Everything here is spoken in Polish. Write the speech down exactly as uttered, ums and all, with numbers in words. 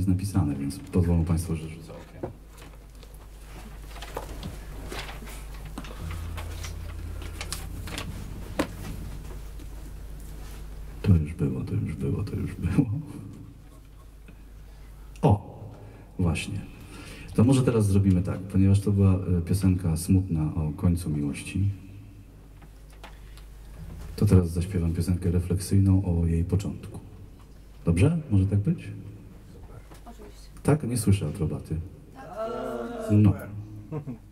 jest napisane, więc pozwolą Państwo, że rzucę okiem. To już było, to już było, to już było. O, właśnie. To może teraz zrobimy tak, ponieważ to była piosenka smutna o końcu miłości, to teraz zaśpiewam piosenkę refleksyjną o jej początku. Dobrze? Może tak być? Oczywiście. Tak? Nie słyszę aprobaty. No.